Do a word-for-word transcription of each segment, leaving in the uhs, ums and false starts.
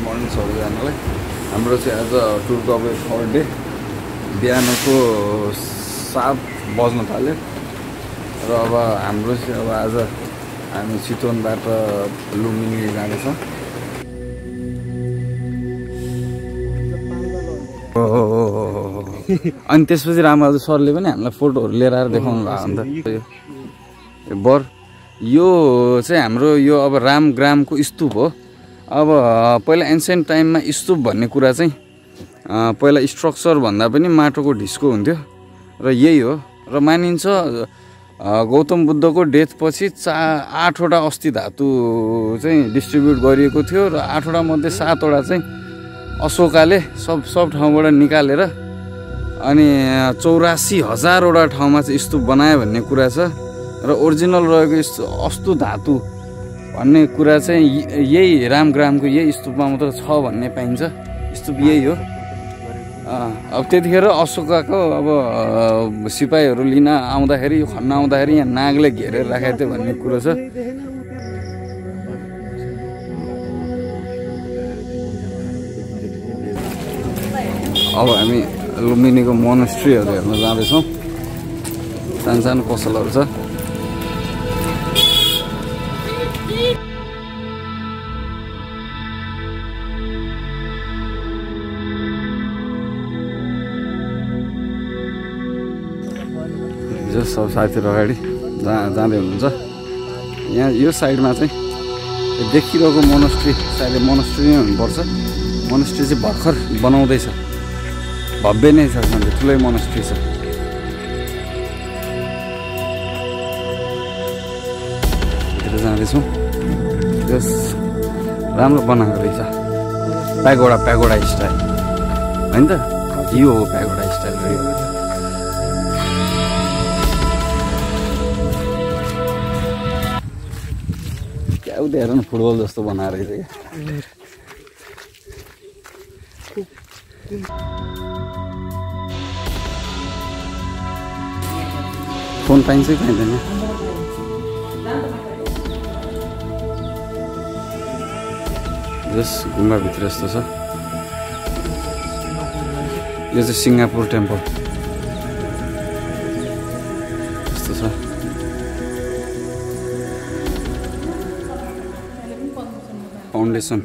Morning सबैजनालाई। हाम्रो चाहिँ आज टुरको अब थर्ड डे बिहानको सात बज्न थाल्यो र अब हाम्रो चाहिँ अब आज हामी चितवनबाट लुम्बिनी जाँदैछ। अनि त्यसपछि रामबहादुर सरले पनि हामीलाई फोटोहरू लिएर आएर देखाउनु भएको अन्त बर यो चाहिँ हाम्रो यो अब रामग्रामको स्तूप हो। अब पहिला एन्सियन्ट टाइममा स्तूप भन्ने कुरा चाहिँ पहिला स्ट्रक्चर भन्दा पनि माटोको ढिस्को हुन्थ्यो र यही हो र मानिन्छ गौतम बुद्धको डेथ पछि चा आठवटा अस्थि धातु चाहिँ डिस्ट्रिब्युट गरिएको थियो र आठवटा मध्ये सातवटा चाहिँ अशोकाले सब सब ठाउँबाट निकालेर अनि चौरासी हजारवटा ठाउँमा चाहिँ स्तूप बनायो भन्ने कुरा छ र ओरिजिनल रहेको अस्तु धातु भन्ने कुरा चाहिँ यही रामग्रामको यही स्तूपमा मात्र छ भन्ने पाइन्छ। स्तूप यही हो। अब त्यतिखेर अशोकाको अब सिपाहीहरू लिन आउँदाखेरि यो खन्न आउँदाखेरि यहाँ नागले घेरेर राखेको थियो भन्ने कुरो छ। अब हामी लुम्बिनीको मोनेस्ट्रीहरू हेर्न जाँदैछौँ। सानो सानो पसलहरू छ। सब साथीहरू अगाडि जा जाँदै हुनुहुन्छ। यहाँ यो साइडमा चाहिँ देखिरहेको मोनेस्ट्री सायद मोनेस्ट्री नै हुनुपर्छ। मोनेस्ट्री चाहिँ भर्खर बनाउँदैछ, भव्य नै छ, ठुलै मोनेस्ट्री छ। भित्र जाँदैछौँ। यस राम्रो बनाएको रहेछ, प्यागोडा प्यागोडा स्टाइल होइन त? यो हो प्यागोडा स्टाइल रहेको। उता हेर न, फुटबल जस्तो बनाएर रहेछ क्या। फोन पाइन्छ कि पाइँदैन? जस गुम्बाभित्र यस्तो छ। यो चाहिँ सिङ्गापुर टेम्पल यस्तो छ। फाउन्डेसन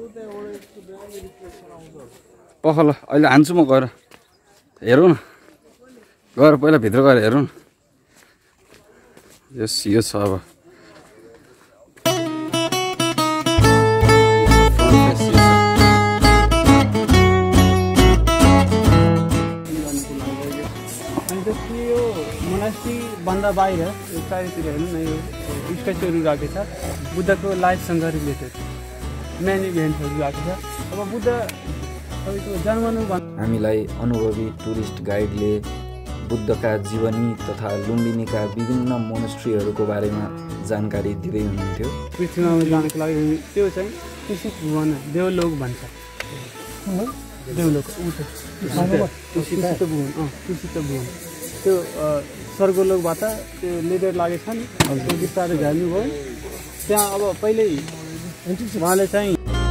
पखल अहिले हान्छु म गएर हेरौँ न, गएर पहिला भित्र गएर हेरौँ न। यस यो छ। अब भन्दा बाहिर यो चारैतिर हेर्नु न, यो स्ट्याचुहरू राखेको छ बुद्धको लाइफसँग रिलेटेड मेन इभेन्टहरू राखेको छ। अब बुद्ध तपाईँको जन्मनु हामीलाई अनुभवी टुरिस्ट गाइडले बुद्धका जीवनी तथा लुम्बिनीका विभिन्न मोनेस्ट्रीहरूको बारेमा जानकारी दिँदै हुनुहुन्थ्यो। पृथ्वीमा जानको लागि त्यो चाहिँ तुसित भुवन देवलोक भन्छ। देवलोक तुसित भुवन तुसित भुवन त्यो स्वर्गलोकबाट त्यो लिडर लागेको छ नि, त्यो बिस्तारै झर्नुभयो त्यहाँ। अब पहिल्यै उहाँले चाहिँ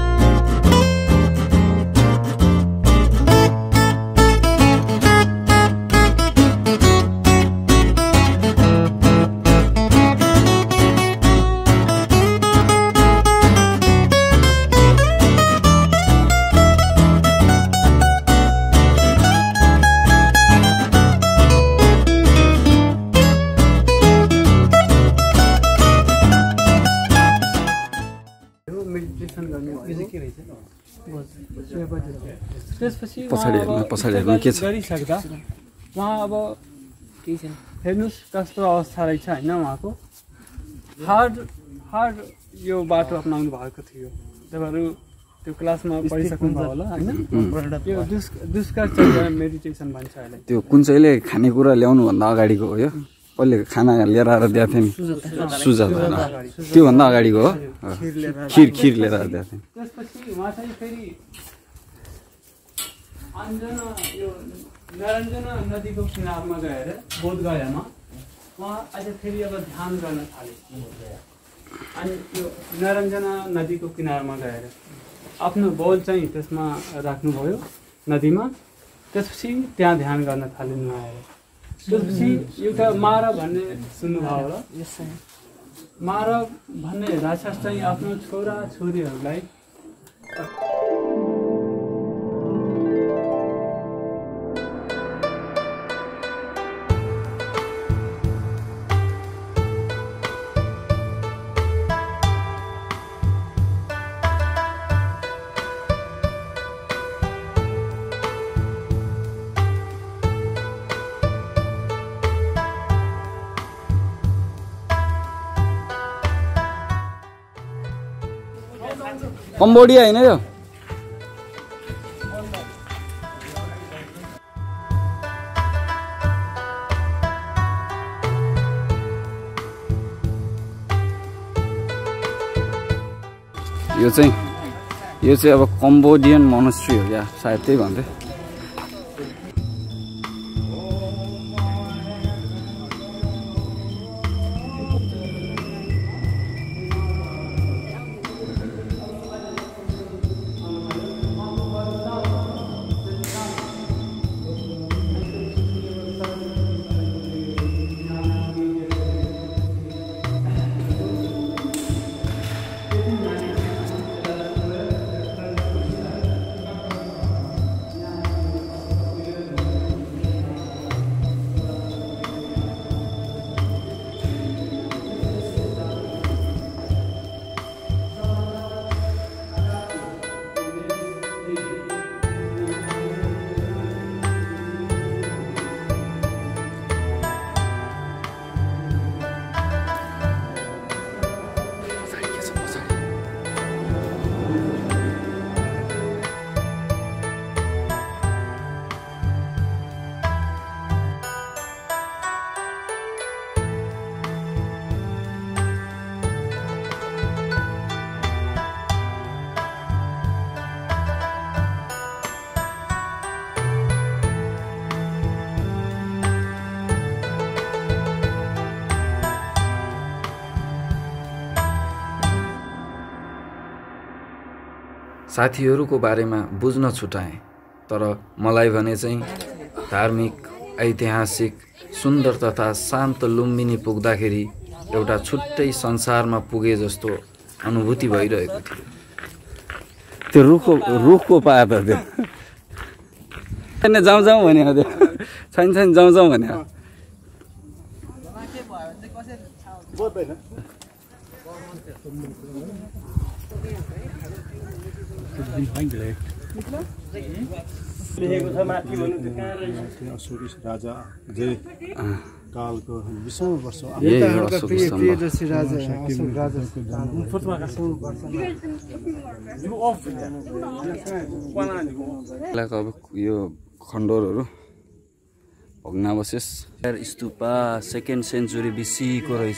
त्यसपछि गरिसक्दा उहाँ अब केही छैन। हेर्नुहोस् कस्तो अवस्था रहेछ होइन उहाँको। हार्ड हार्ड यो बाटो अप्नाउनु भएको थियो। तपाईँहरू त्यो क्लासमा पढिसक्नुभयो होला होइन। यो दुष्कर चर्या मेडिटेसन भन्छ यसलाई। त्यो कुन चाहिँले खानेकुरा ल्याउनुभन्दा अगाडिको हो। यो कसले खाना लिएर आएर दिएको थियो नि, सुजाता, त्योभन्दा अगाडिको हो। खिर खिर लिएर आएर दिएको थियो। त्यसपछि उहाँ चाहिँ फेरि अन्जना यो नरञ्जना नदीको किनारमा गएर बोधगयामा उहाँ अझ फेरि अब ध्यान गर्न थाले। अनि यो नरञ्जना नदीको किनारमा गएर आफ्नो बल चाहिँ त्यसमा राख्नुभयो नदीमा। त्यसपछि त्यहाँ ध्यान गर्न थालिनु आएर त्यसपछि एउटा मारा भन्ने सुन्नुभयो होला। मारा भन्ने राक्षस चाहिँ आफ्नो छोरा छोरीहरूलाई कम्बोडिया होइन यो यो चाहिँ यो चाहिँ अब कम्बोडियन मोनेस्ट्री हो क्या सायद त्यही भन्थे। साथीहरूको बारेमा बुझ्न छुटाएँ, तर मलाई भने चाहिँ धार्मिक, ऐतिहासिक, सुन्दर तथा शान्त लुम्बिनी पुग्दाखेरि एउटा छुट्टै संसारमा पुगे जस्तो अनुभूति भइरहेको थियो। त्यो रुखको रुखको पात हो त्यो। छैन जाउँ जाउँ भने हो त्यो। छैन छैन जाउँ जाउँ भने हो। राजा जय कालको विश्व वर्ष अब यो खण्डोरहरू भग्नावशेष स्तूपा सेकेन्ड सेन्चुरी बिसीको रहेछ।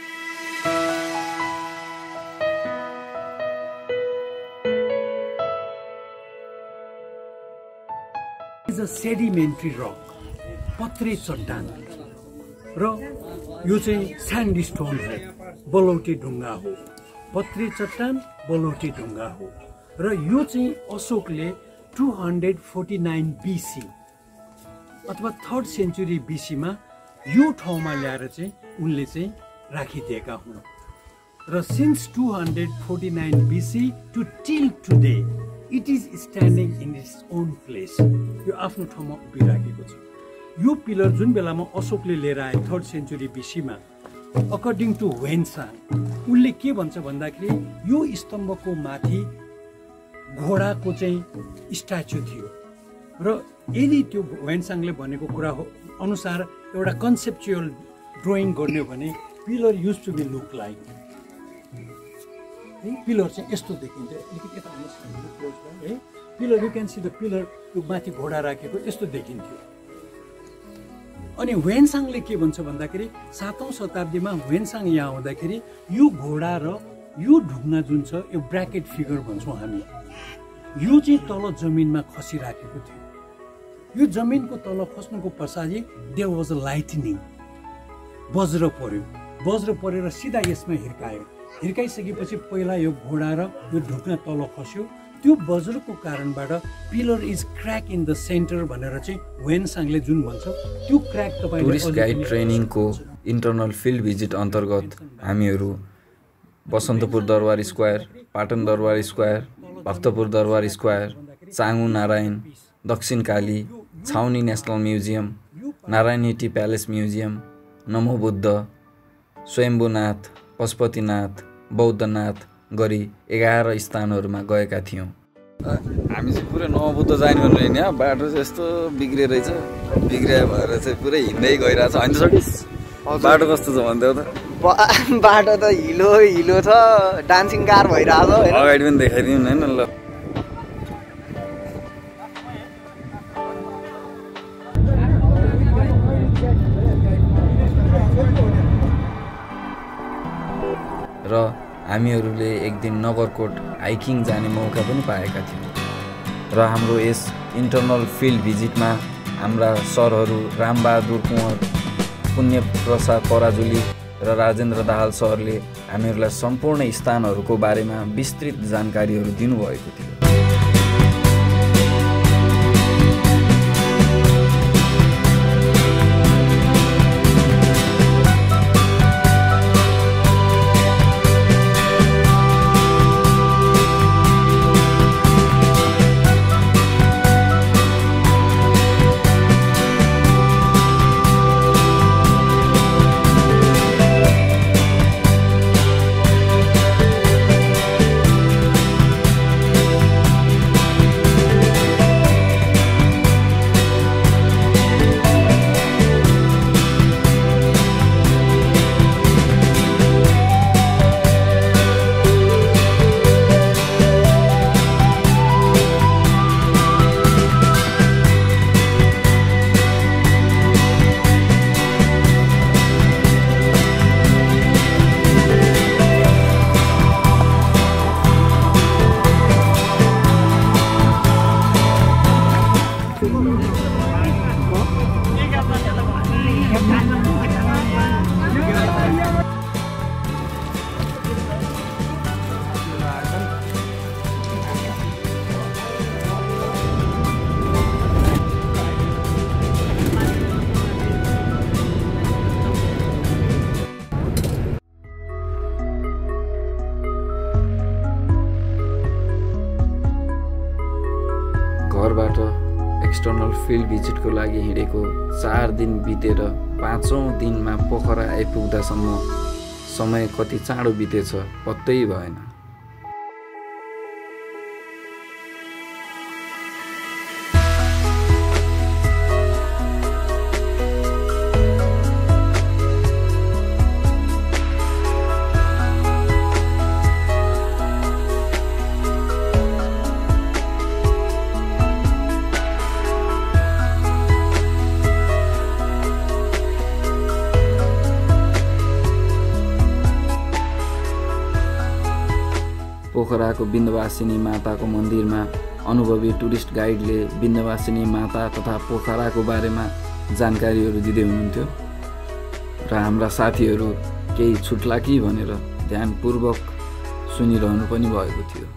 सेडिमेन्ट्री रक पत्रे चट्टान र यो चाहिँ स्यान्डस्टोन हो, बलौटे ढुङ्गा हो। पत्रे चट्टान बलौटे ढुङ्गा हो र यो चाहिँ अशोकले two hundred forty nine BC अथवा थर्ड सेन्चुरी बिसीमा यो ठाउँमा ल्याएर चाहिँ उनले चाहिँ राखिदिएका हुन् र since two hundred forty nine BC to till today it is standing in its own place. यो आफ्नो ठाउँमा उभिराखेको छ। यो पिलर जुन बेलामा अशोकले लिएर आए थर्ड सेन्चुरी बिसीमा, अकर्डिङ टु वेन्साङ उनले के भन्छ भन्दाखेरि यो स्तम्भको माथि घोडाको चाहिँ स्ट्याचु थियो र यदि त्यो वेन्साङले भनेको कुरा हो अनुसार एउटा कन्सेप्चुअल ड्रइङ गर्ने हो भने pillar used to be look like pillar चाहिँ यस्तो देखिन्थ्यो। अलिकति यता है pillar you can see the pillar यो माथि घोडा राखेको यस्तो देखिन्थ्यो। अनि वेन्साङले के भन्छ भन्दाखेरि सातौं शताब्दीमा वेन्साङ यहाँ आउँदाखेरि यो घोडा र यो ढुङ्गा जुन छ यो ब्राकेट फिगर भन्छौँ हामी, यो चाहिँ तल जमिनमा खसिराखेको थियो। यो जमिनको तल खस्नुको पछाडि देयर वाज अ लाइटनिङ, वज्र पर्यो, वज्र परेर सिधा यसमा हिर्कायो हिर्काइसकेपछि पहिला यो घोडा र यो ढुक्न तल खस्यो। त्यो वज्रको कारणबाट pillar is crack in the center भनेर चाहिँ वेनसाङले जुन भन्छ त्यो क्र्याक तपाईले टुरिस्ट गाइड ट्रेनिङको इन्टरनल फिल्ड भिजिट अन्तर्गत हामीहरू बसन्तपुर दरबार square, Patan Durbar square, Bhaktapur Durbar square, Changunarayan, Dakshinkali, Chhauni national museum, Narayanhiti palace museum, Namobuddha, Swayambhunath, Pashupatinath, Boudhanath गरी एघार स्थानहरूमा गएका थियौँ। हामी चाहिँ पुरै नमोबुद्ध जाने भनेर नि बाटो चाहिँ यस्तो बिग्रिएर रहेछ, बिग्रिया भएर चाहिँ पुरै हिँड्दै गइरहेछ। होइन सकिस बाटो कस्तो छ भन्थ्यौ त? बाटो त हिलो हिलो छ, डान्सिङ कार भइरहेछ हैन। अगाडि पनि देखाइदिउँ हैन ल। र हामीहरूले एक दिन नगरकोट हाइकिङ जाने मौका पनि पाएका थियौँ। र हाम्रो यस इन्टरनल फिल्ड भिजिटमा हाम्रा सरहरू रामबहादुर कुँवर, पुण्यप्रसाद पराजुली र राजेन्द्र दाहाल सरले हामीहरूलाई सम्पूर्ण स्थानहरूको बारेमा विस्तृत जानकारीहरू दिनुभएको थियो। घरबाट एक्सटर्नल फिल्ड भिजिटको लागि हिँडेको चार दिन बितेर पाँचौँ दिनमा पोखरा आइपुग्दासम्म समय कति चाँडो बितेछ पत्तै भएन। पोखराको विन्ध्यवासिनी माताको मन्दिरमा अनुभवी टुरिस्ट गाइडले विन्ध्यवासिनी माता तथा पोखराको बारेमा जानकारीहरू दिँदै हुनुहुन्थ्यो र हाम्रा साथीहरू केही छुट्ला कि भनेर ध्यानपूर्वक सुनिरहनु पनि भएको थियो।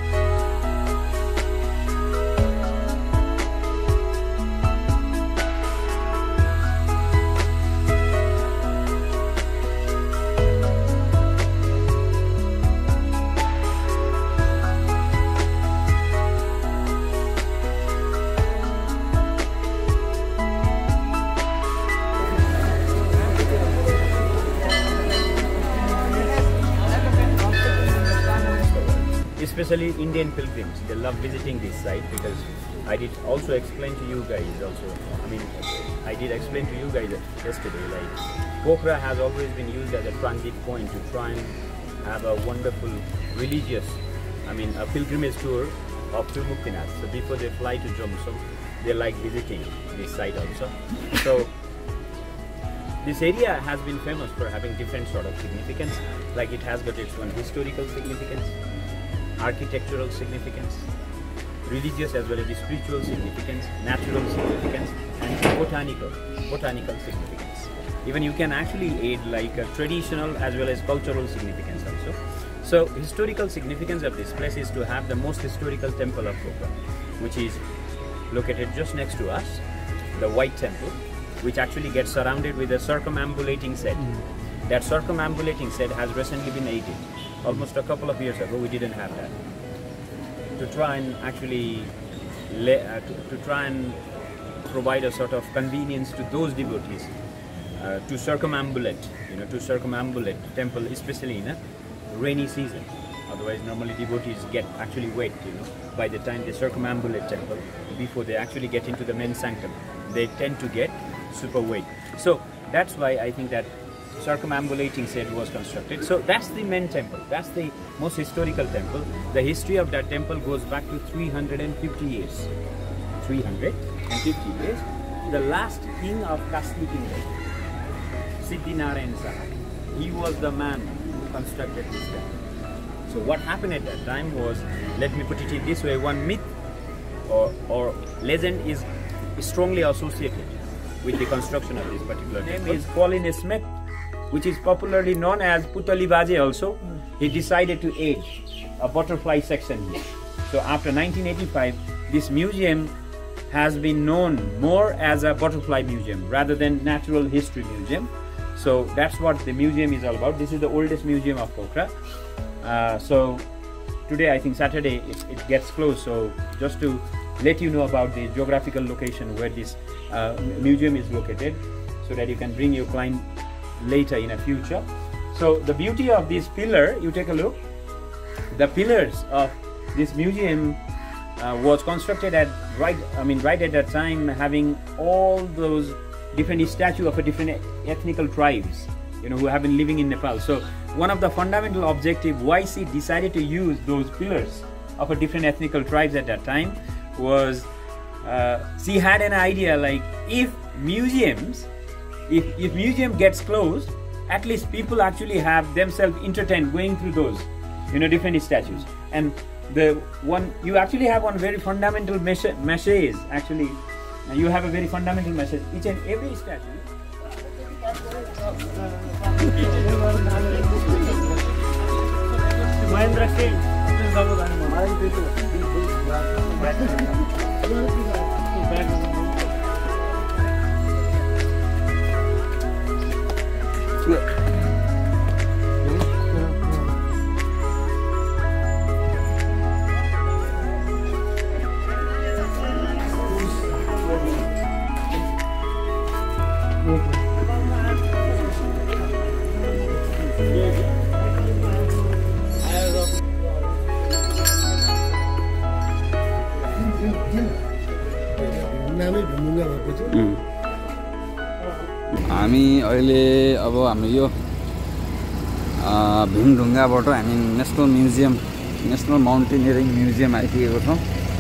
Especially Indian pilgrims, they love visiting this site because I did also explain to you guys also, I mean, I did explain to you guys yesterday, like Pokhara has always been used as a transit point to try and have a wonderful religious, I mean, a pilgrimage tour of Pashupatinath. So before they fly to Jammu, they like visiting this site also. So this area has been famous for having different sort of significance, like it has got its own historical significance, architectural significance, religious as well as spiritual significance, natural significance, and botanical, botanical significance. Even you can actually aid like a traditional as well as cultural significance also. also. So historical significance of this place is to have the most historical temple of Pokhara, which is located just next to us, the White Temple, which actually gets surrounded with a circumambulating set. Mm. That circumambulating set has recently been added. Almost a couple of years ago, we didn't have that. To try and actually, uh, to, to try and provide a sort of convenience to those devotees uh, to circumambulate, you know, to circumambulate temple, especially in a rainy season. Otherwise, normally devotees get actually wet, you know, by the time they circumambulate temple, before they actually get into the main sanctum, they tend to get super wet. So that's why I think that circumambulating set was constructed. So that's the main temple. That's the most historical temple. The history of that temple goes back to three hundred fifty years. three hundred fifty years. The last king of Kashmir kingdom, Narayan, he was the man who constructed this temple. So what happened at that time was, let me put it in this way, one myth or, or legend is strongly associated with the construction of this particular temple. His name is Colin Smith, which is popularly known as Putali Baje also. He decided to add a butterfly section here. So after nineteen eighty-five, this museum has been known more as a butterfly museum rather than natural history museum. So that's what the museum is all about. This is the oldest museum of Pokhara. Uh, so today, I think Saturday, it, it gets closed. So just to let you know about the geographical location where this uh, museum is located, so that you can bring your client later in the future. So the beauty of this pillar, you take a look, the pillars of this museum uh, was constructed at right, I mean right at that time, having all those different statues of a different ethnical tribes, you know, who have been living in Nepal. So one of the fundamental objective why she decided to use those pillars of a different ethnical tribes at that time was uh, she had an idea, like if museums, if, if museum gets closed, at least people actually have themselves entertained going through those, you know, different statues. And the one, you actually have one very fundamental message, message actually, you have a very fundamental message, each and every statue. हामी अहिले अब हामी यो भीमढुङ्गाबाट हामी national museum national mountaineering museum आइपुगेको छौँ।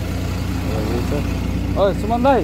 ओइ सुमन दाइ,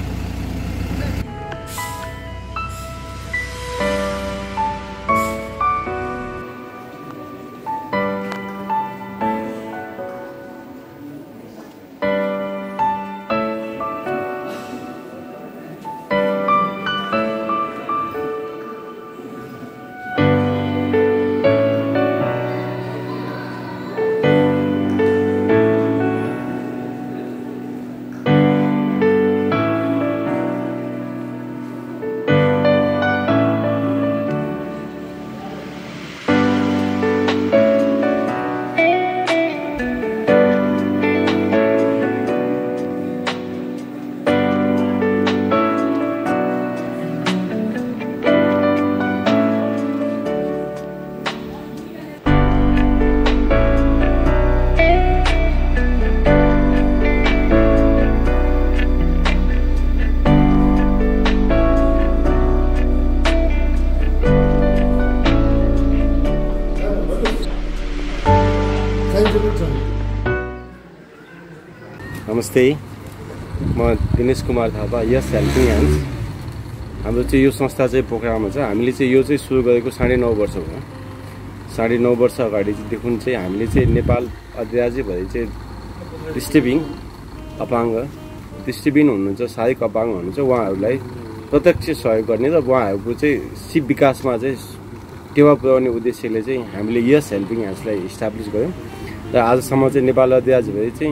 नमस्ते, म दिनेश कुमार थापा, यस हेल्पिङ ह्यान्ड्स। हाम्रो चाहिँ यो संस्था चाहिँ पोखरामा छ। हामीले चाहिँ यो चाहिँ सुरु गरेको साढे नौ वर्ष भयो। साढे नौ वर्ष अगाडि चाहिँ चाहिँ हामीले चाहिँ नेपाल अधिराज्यभरि चाहिँ दृष्टिबिन अपाङ्ग दृष्टिबिन हुनुहुन्छ, शारीरिक अपाङ्ग हुनुहुन्छ, उहाँहरूलाई प्रत्यक्ष सहयोग गर्ने र उहाँहरूको चाहिँ सिप विकासमा चाहिँ टेवा पुर्याउने उद्देश्यले चाहिँ हामीले यस हेल्पिङ ह्यान्ड्सलाई इस्टाब्लिस गऱ्यौँ र आजसम्म चाहिँ नेपाल दाजुभाइ चाहिँ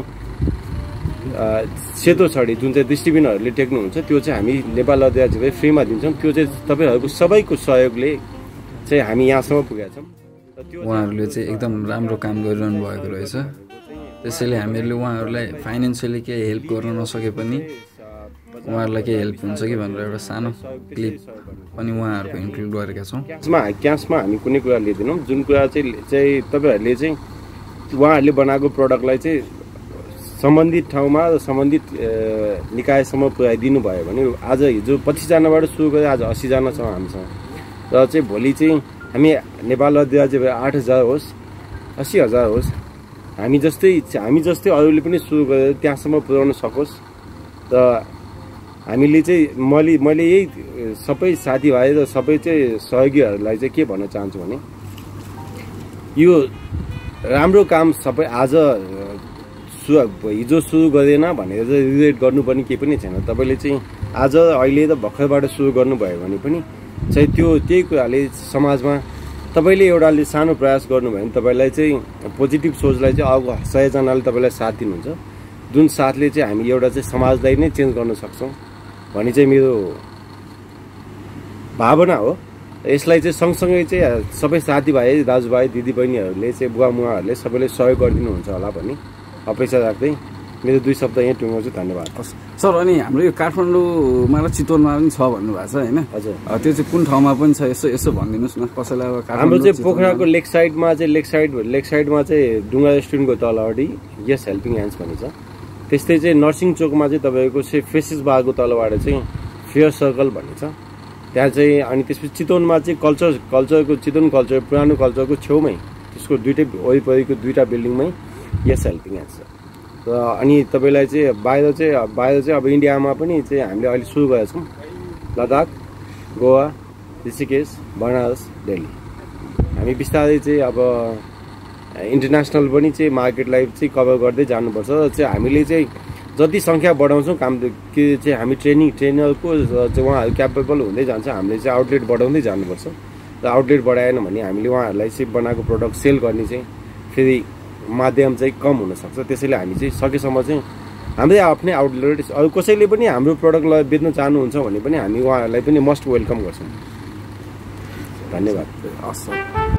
सेतो छडी जुन चाहिँ दृष्टिबिनहरूले टेक्नुहुन्छ त्यो चाहिँ हामी नेपाल दाजुभाइ फ्रीमा दिन्छौँ। त्यो चाहिँ तपाईँहरूको सबैको सहयोगले चाहिँ हामी यहाँसम्म पुगेका छौँ। उहाँहरूले चाहिँ एकदम राम्रो काम गरिरहनु भएको रहेछ। त्यसैले हामीहरूले उहाँहरूलाई फाइनेन्सियली केही हेल्प गर्न नसके पनि उहाँहरूलाई केही हेल्प हुन्छ कि भनेर एउटा सानो क्लिप पनि उहाँहरूको इन्क्लुड गरेका छौँ। क्यासमा क्यासमा हामी कुनै कुरा लिँदैनौँ। जुन कुरा चाहिँ चाहिँ तपाईँहरूले चाहिँ उहाँहरूले बनाएको प्रडक्टलाई चाहिँ सम्बन्धित ठाउँमा र सम्बन्धित निकायसम्म पुर्याइदिनु भयो भने आज हिजो पच्चिसजनाबाट सुरु गरेर आज अस्सीजना छौँ हामीसँग र चाहिँ भोलि चाहिँ हामी नेपाल दाजुभाइ आठ हजार होस् अस्सी हजार होस् हामी जस्तै हामी जस्तै अरूले पनि सुरु गरेर त्यहाँसम्म पुर्याउन सकोस्। र हामीले चाहिँ मैले मैले यही सबै साथीभाइ र सबै चाहिँ सहयोगीहरूलाई चाहिँ के भन्न चाहन्छु भने यो राम्रो काम सबै आज सु हिजो सुरु गरेन भनेर चाहिँ रिग्रेट गर्नु पनि केही पनि छैन। तपाईँले चाहिँ आज अहिले र भर्खरबाट सुरु गर्नुभयो भने पनि चाहिँ त्यो त्यही कुराले समाजमा तपाईँले एउटाले सानो प्रयास गर्नुभयो भने तपाईँलाई चाहिँ पोजिटिभ सोचलाई चाहिँ अब सयजनाले तपाईँलाई साथ दिनुहुन्छ। जुन साथले चाहिँ हामी एउटा चाहिँ समाजलाई नै चेन्ज गर्न सक्छौँ भन्ने चाहिँ मेरो भावना हो। यसलाई चाहिँ सँगसँगै चाहिँ सबै साथीभाइ दाजुभाइ दिदीबहिनीहरूले चाहिँ बुवा मुवाहरूले सबैले सहयोग गरिदिनुहुन्छ होला भन्ने अपेक्षा राख्दै मेरो दुई शब्द यहीँ टुङ्गाउँछु। धन्यवाद सर। अनि हाम्रो यो काठमाडौँमा र चितवनमा पनि छ भन्नुभएको छ होइन? हजुर। त्यो चाहिँ कुन ठाउँमा पनि छ यसो यसो भनिदिनुहोस् न कसैलाई। अब हाम्रो चाहिँ पोखराको लेक साइडमा चाहिँ लेक साइड लेक साइडमा चाहिँ डुङ्गा रेस्टुरेन्टको तलपट्टि यस हेल्पिङ ह्यान्ड्स भनिन्छ। त्यस्तै चाहिँ नर्सिङ चोकमा चाहिँ तपाईँको चाहिँ फेसिस बारको तलबाट चाहिँ फेयर सर्कल भन्ने छ त्यहाँ चाहिँ। अनि त्यसपछि चितवनमा चाहिँ कल्चर कल्चरको चितवन कल्चर पुरानो कल्चरको छेउमै त्यसको दुइटै वरिपरिको दुईवटा बिल्डिङमै यस हेल्पिङ ह्यान्ड्स छ। र अनि तपाईँलाई चाहिँ बाहिर चाहिँ बाहिर चाहिँ अब इन्डियामा पनि चाहिँ हामीले अहिले सुरु गरेका छौँ। लद्दाख, गोवा, ऋषिकेश, बनारस, दिल्ली हामी बिस्तारै चाहिँ अब इन्टरनेसनल पनि चाहिँ मार्केटलाई चाहिँ कभर गर्दै जानुपर्छ। र चाहिँ हामीले चाहिँ जति सङ्ख्या बढाउँछौँ काम के चाहिँ हामी ट्रेनिङ ट्रेनरको चाहिँ उहाँहरू क्यापेबल हुँदै जान्छ। हामीले चाहिँ आउटलेट बढाउँदै जानुपर्छ र आउटलेट बढाएन भने हामीले उहाँहरूलाई चाहिँ बनाएको प्रडक्ट सेल गर्ने चाहिँ फेरि माध्यम चाहिँ कम हुनसक्छ। त्यसैले हामी चाहिँ सकेसम्म चाहिँ हाम्रै आफ्नै आउटलेट अरू कसैले पनि हाम्रो प्रडक्टलाई बेच्न चाहनुहुन्छ भने पनि हामी उहाँहरूलाई पनि मस्ट वेलकम गर्छौँ। धन्यवाद। हस्।